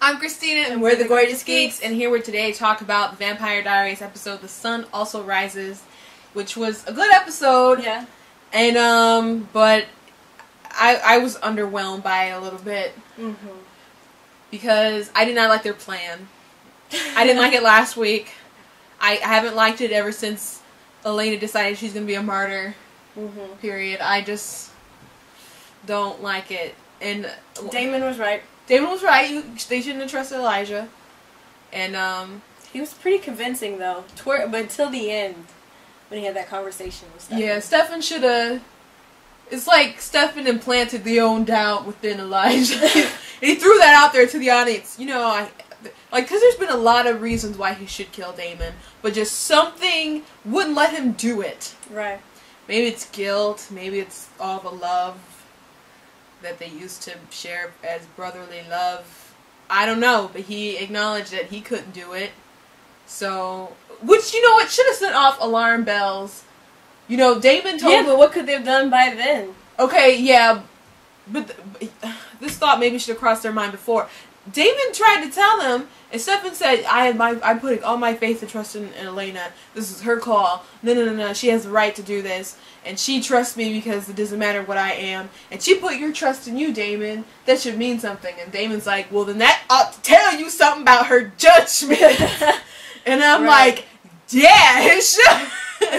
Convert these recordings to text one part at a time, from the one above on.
I'm Christina, and we're the Gorgeous Geeks, and here we're today to talk about the Vampire Diaries episode, The Sun Also Rises, which was a good episode. Yeah. And, but I was underwhelmed by it a little bit. Mm-hmm. Because I did not like their plan. I didn't like it last week. I haven't liked it ever since Elena decided she's going to be a martyr. Mm-hmm. Period. I just don't like it. And Damon was right. Damon was right. They shouldn't have trusted Elijah. And, he was pretty convincing, though. But until the end, when he had that conversation with Stefan. Yeah, Stefan should have... It's like Stefan implanted the own doubt within Elijah. He threw that out there to the audience. You know, because there's been a lot of reasons why he should kill Damon, but just something wouldn't let him do it. Right. Maybe it's guilt. Maybe it's all the love that they used to share as brotherly love. I don't know, but he acknowledged that he couldn't do it. So, which, you know what, should have set off alarm bells. You know, Damon told... Yeah, but what could they have done by then? Okay, yeah, but this thought maybe should have crossed their mind before. Damon tried to tell them, and Stefan said, I'm putting all my faith and trust in Elena. This is her call. No. She has the right to do this. And she trusts me because it doesn't matter what I am. And she put your trust in you, Damon. That should mean something. And Damon's like, well, then that ought to tell you something about her judgment. And I'm like, yeah, it should.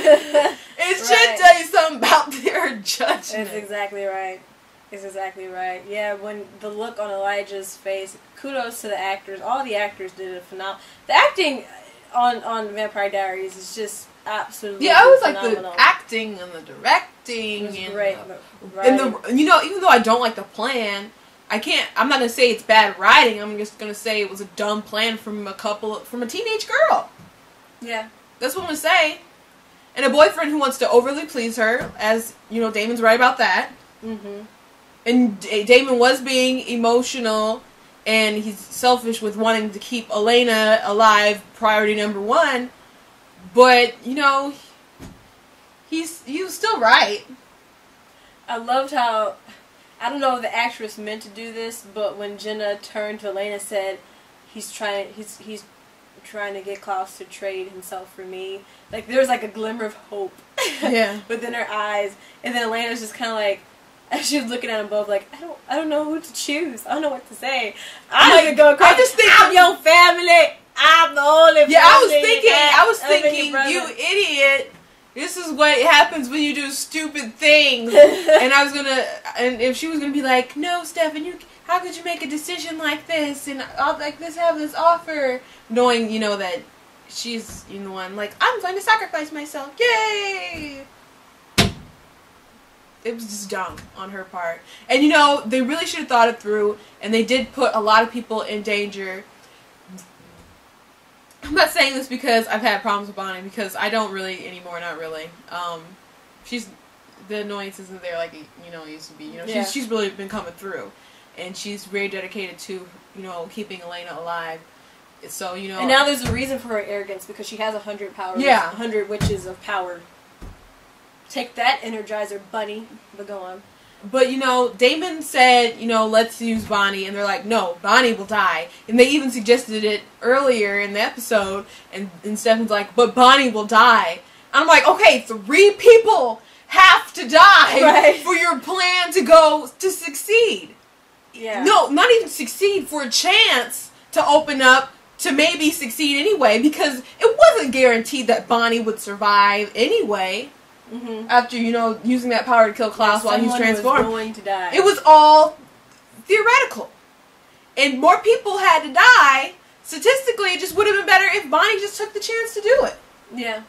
It should tell you something about her judgment. That's exactly right. It's exactly right. Yeah, when the look on Elijah's face, kudos to the actors. All the actors did a phenomenal... The acting on Vampire Diaries is just absolutely I was like phenomenal. the acting and the directing. It was and great. And you know, even though I don't like the plan, I'm not going to say it's bad writing. I'm just going to say it was a dumb plan from a teenage girl. Yeah. That's what I'm going to say. And a boyfriend who wants to overly please her, as, you know, Damon's right about that. Mm-hmm. And Damon was being emotional, and he's selfish with wanting to keep Elena alive, priority number one. But, you know, he was still right. I loved how, I don't know if the actress meant to do this, but when Jenna turned to Elena and said, he's trying to get Klaus to trade himself for me. Like, there was like a glimmer of hope. Yeah. within her eyes. And then Elena was just kind of like, she was looking at them both like, I don't know who to choose. I don't know what to say. I'm gonna go across. I'm your family. I'm the only family. Yeah, I was thinking, you idiot. This is what happens when you do stupid things. And if she was gonna be like, no, Stefan, how could you make a decision like this and have this offer, knowing, you know, that she's the one like, I'm going to sacrifice myself. Yay! It was just dumb on her part. And, you know, they really should have thought it through, and they did put a lot of people in danger. I'm not saying this because I've had problems with Bonnie, because I don't really anymore, not really. The annoyance isn't there like, you know, it used to be. You know, she's really been coming through. And she's very dedicated to, you know, keeping Elena alive. So, you know... And now there's a reason for her arrogance, because she has 100 powers. Yeah. 100 witches of power. Take that, Energizer Bunny. But go on. But, you know, Damon said, you know, let's use Bonnie. And they're like, no, Bonnie will die. And they even suggested it earlier in the episode. And Stefan's like, but Bonnie will die. And I'm like, okay, 3 people have to die for your plan to succeed. Yeah. No, not even succeed, for a chance to open up to maybe succeed anyway. Because it wasn't guaranteed that Bonnie would survive anyway. Mm-hmm. After, you know, using that power to kill Klaus while he's transformed. Was going to die. It was all theoretical. And more people had to die. Statistically, it just would have been better if Bonnie just took the chance to do it. Yeah.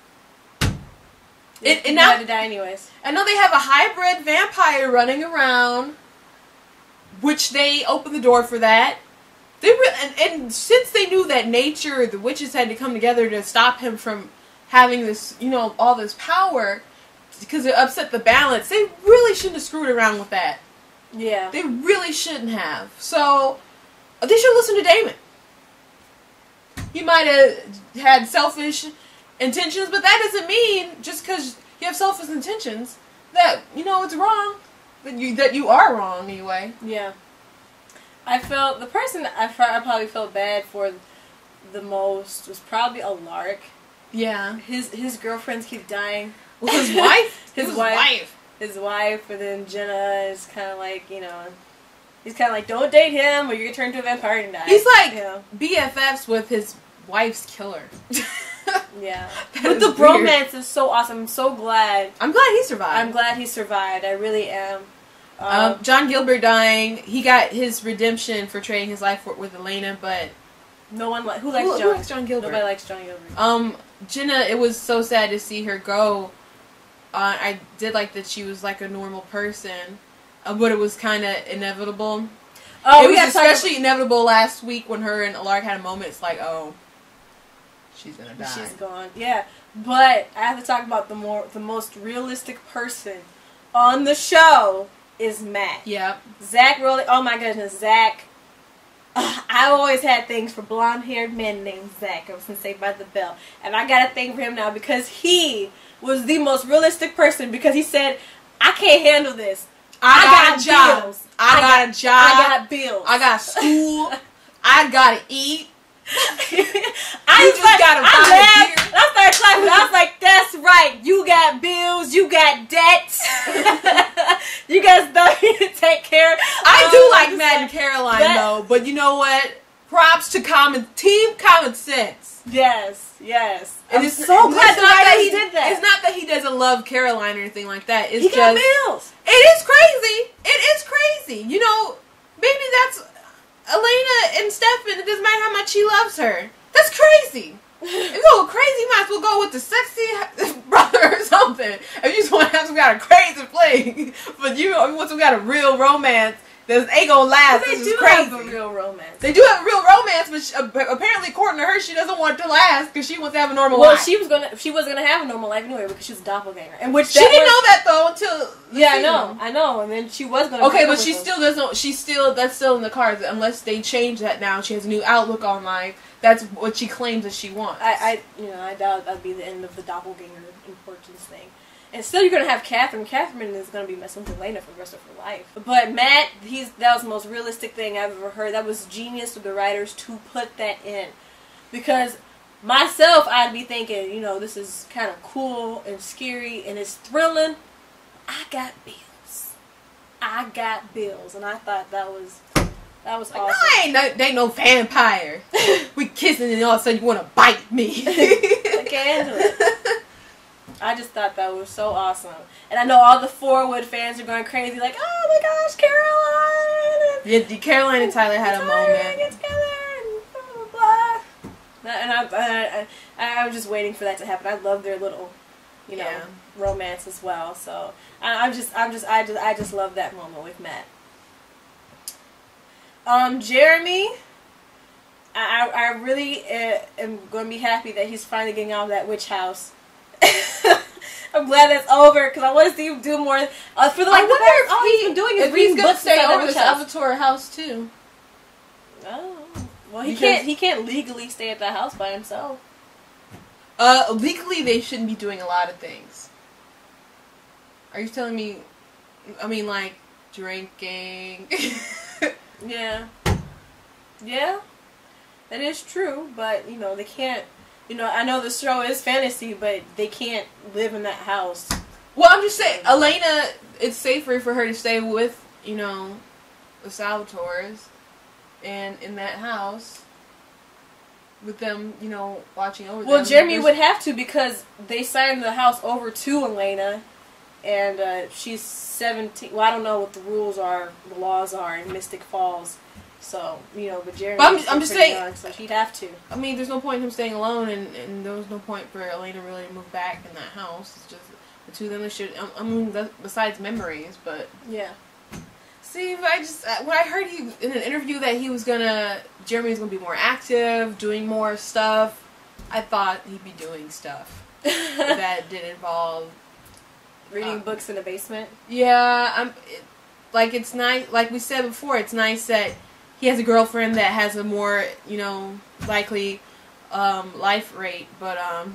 And now had to die anyways. I know they have a hybrid vampire running around, which they opened the door for that. And since they knew that nature, the witches had to come together to stop him from having this, you know, all this power, because it upset the balance, they really shouldn't have screwed around with that. Yeah. They really shouldn't have. So, they should listen to Damon. He might have had selfish intentions, but that doesn't mean, just because you have selfish intentions, that, you know, it's wrong. That you are wrong, anyway. Yeah. The person I probably felt bad for the most was probably Alaric. Yeah. His girlfriends keep dying. Well, his wife? His wife, and then Jenna is kind of like, you know, he's kind of like, don't date him or you're going to turn into a vampire and die. He's like, you know? BFFs with his wife's killer. Yeah. But the bromance is so awesome. I'm so glad. I'm glad he survived. I'm glad he survived. I really am. John Gilbert dying, he got his redemption for trading his life with Elena, but no one who likes John Gilbert? Nobody likes John Gilbert. Jenna, it was so sad to see her go. I did like that she was like a normal person, but it was kind of inevitable. Oh, it was especially inevitable last week when her and Alaric had a moment. It's like, oh, she's gonna die. She's gone. Yeah, but I have to talk about the most realistic person on the show is Matt. Yep. Zach really. Oh my goodness, Zach. I've always had things for blonde-haired men named Zach. I was gonna say by the Bell, and I got a thing for him now because he was the most realistic person. Because he said, "I can't handle this. I got a job. Bills. I got a job. I got bills. I got school. I gotta eat." I started clapping. I was like, "That's right. You got bills. You got debts. You got stuff to take care of." I do like Matt and Caroline though, but you know what? Props to Team Common Sense. Yes, yes. And I'm so glad the writers did that. It's not that he doesn't love Caroline or anything like that. It's he got bills. It is crazy. It is crazy. You know, maybe that's Elena and Stefan. It doesn't matter how much he loves her. That's crazy. If you go crazy, you might as well go with the sexy brother or something. If you just want to have some kind of crazy fling, but you want some kind of real romance that ain't gonna last. They do crazy. have a real romance. They do have a real romance, but apparently, according to her, she doesn't want it to last because she wants to have a normal life. Well, she was gonna have a normal life anyway because she's a doppelganger, and which she didn't know that though until I know, and then she was gonna. Okay, but she still doesn't. That's still in the cards unless they change that now. She has a new outlook on life. That's what she claims that she wants. I doubt that'd be the end of the doppelganger importance thing. And still, you're gonna have Catherine. Catherine is gonna be messing with Elena for the rest of her life. But Matt, that was the most realistic thing I've ever heard. That was genius of the writers to put that in, because myself, I'd be thinking, you know, this is kind of cool and scary and it's thrilling. I got bills, and I thought that was awesome. No, they ain't no vampire. We kissing and all of a sudden you want to bite me. I can't handle it. I just thought that was so awesome. And I know all the Forward fans are going crazy like, oh my gosh, Caroline! Yeah, Caroline and Tyler had a moment. And blah, blah, blah. And I'm just waiting for that to happen. I love their little, romance as well. So I just love that moment with Matt. Jeremy, I really am going to be happy that he's finally getting out of that witch house. I'm glad that's over because I want to see him do more. For the all he's been doing is reading books stay over the Salvatore house too. Oh, well, he can't legally stay at that house by himself. Legally they shouldn't be doing a lot of things. Are you telling me? I mean, like drinking. Yeah, that is true. But they can't. I know the show is fantasy, but they can't live in that house. Well, I'm just saying, Elena, it's safer for her to stay with, the Salvatores and in that house with them, watching over them. Well, Jeremy would have to because they signed the house over to Elena, and she's 17. Well, I don't know what the laws are in Mystic Falls. So, but Jeremy I'm just saying, young, so she'd have to. I mean, there's no point in him staying alone, and there was no point for Elena really to move back in that house. It's just the two of them. They should. I mean, besides memories, but yeah. See, when I heard in an interview that Jeremy was gonna be more active, doing more stuff. I thought he'd be doing stuff that did involve reading books in the basement. Yeah, it's nice. Like we said before, it's nice that he has a girlfriend that has a more, likely life rate. But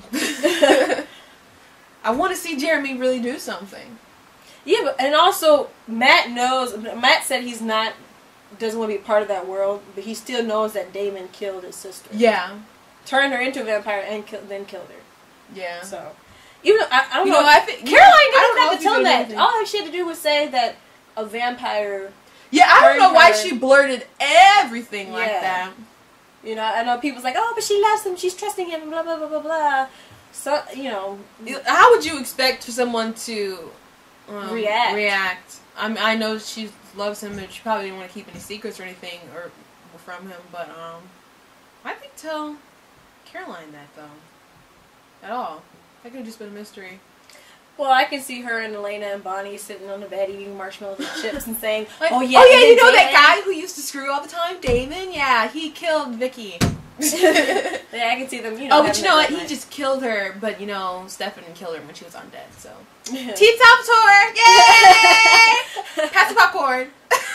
I want to see Jeremy really do something. Yeah, and also Matt knows. Matt said he's not doesn't want to be part of that world, but he still knows that Damon killed his sister. Yeah. Turned her into a vampire and then killed her. Yeah. So, even I don't know. I think Caroline didn't have to tell him that. anything. All she had to do was say that a vampire. Yeah, I don't know why her. she blurted everything like that. You know, I know people's like, oh, but she loves him, she's trusting him, blah, blah, blah, blah, blah. So, you know. How would you expect for someone to react? I know she loves him and she probably didn't want to keep any secrets or anything or from him, but I think tell Caroline that, though. At all. That could have just been a mystery. Well, I can see her and Elena and Bonnie sitting on the bed eating marshmallows and chips and saying, like, oh yeah, you know that guy who used to screw all the time? Damon? Yeah, he killed Vicky. Yeah, I can see them, you know. Oh, but you know what? He just killed her, but, you know, Stefan killed her when she was undead, so. Team Team Salvatore! Yay! Pass the popcorn!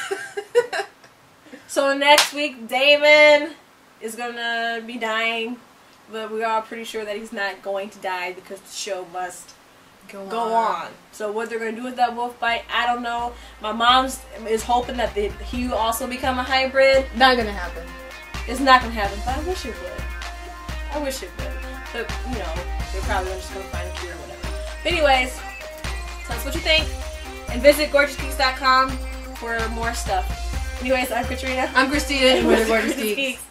So next week, Damon is gonna be dying, but we are pretty sure that he's not going to die because the show must go on. So what they're going to do with that wolf bite, I don't know. My mom is hoping that he will also become a hybrid. Not gonna happen. It's not going to happen, but I wish it would. I wish it would. But, you know, they're probably just going to find a cure or whatever. But anyways, tell us what you think. And visit GorgeousGeeks.com for more stuff. Anyways, I'm Katrina. I'm Christina. And we're the Gorgeous Geeks.